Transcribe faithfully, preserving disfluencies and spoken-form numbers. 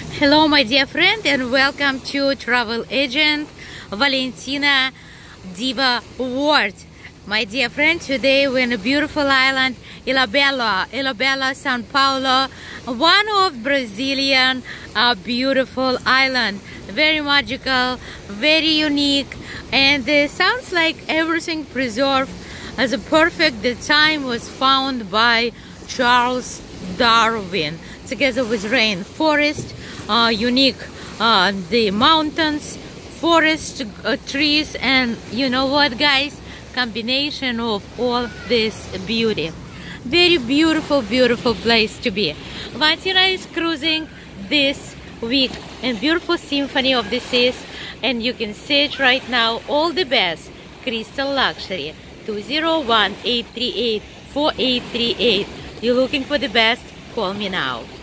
Hello my dear friend, and welcome to travel agent Valentina Diva Ward. My dear friend, today we're in a beautiful island, Ilhabela, Ilhabela, São Paulo, one of Brazilian uh, beautiful island. Very magical, very unique, and it sounds like everything preserved as a perfect. The time was found by Charles Darwin, together with rainforest, uh, unique, uh, the mountains, forest, uh, trees, and you know what, guys? Combination of all this beauty. Very beautiful, beautiful place to be. Valentina is cruising this week in beautiful Symphony of the Seas, and you can see it right now. All the best. Crystal Luxury. two zero one, eight three eight, four eight three eight. You're looking for the best? Call me now.